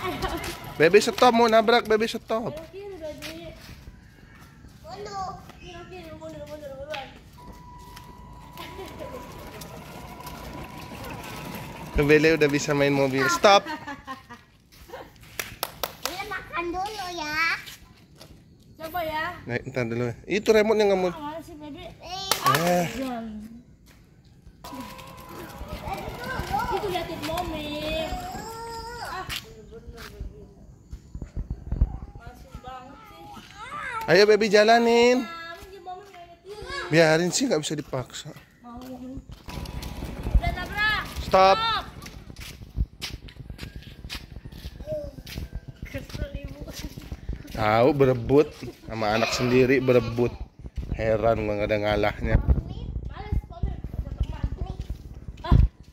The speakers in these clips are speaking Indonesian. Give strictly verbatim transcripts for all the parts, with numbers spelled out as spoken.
Baby stop, mau nabrak. Baby stop. Bele udah bisa main mobil. Stop. Bele makan dulu ya. Coba ya. Nah, entar dulu. Itu remote yang kamu. Mana sih, Bebe? Eh. Itu liatin momen. Ah, masuk banget sih. Ayo baby jalanin. Nah, ini momen nggak nyetir. Biarin sih, nggak bisa dipaksa. Mau momen. Udah nabrak. Stop. Kesel ibu. Tahu berebut sama anak sendiri berebut. Heran nggak ada ngalahnya. Males, momen. Ada teman. Ah.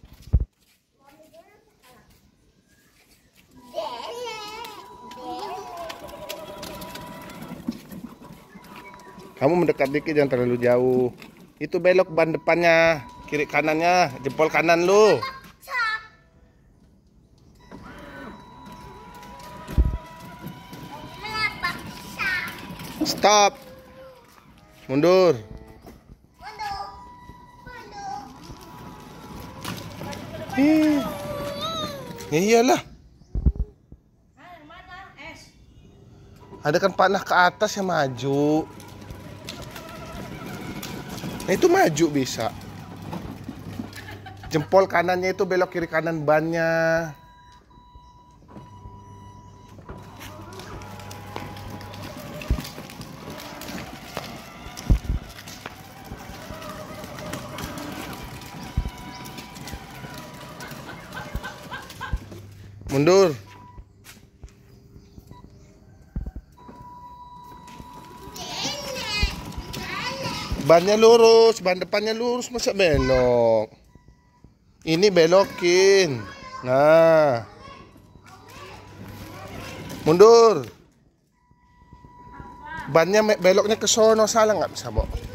Kamu mendekat dikit, jangan terlalu jauh. Itu belok ban depannya, kiri kanannya, jempol kanan lu. Stop. Mundur. Ih. Ya iyalah. Ah, yang mana? Es. Ada kan panah ke atas yang maju. Nah, itu maju bisa. Jempol kanannya itu belok kiri kanan bannya. Mundur. Bannya lurus, ban depannya lurus, masa belok? Ini belokin. Nah. Mundur. Bannya beloknya ke sono, salah nggak bisa, Bo?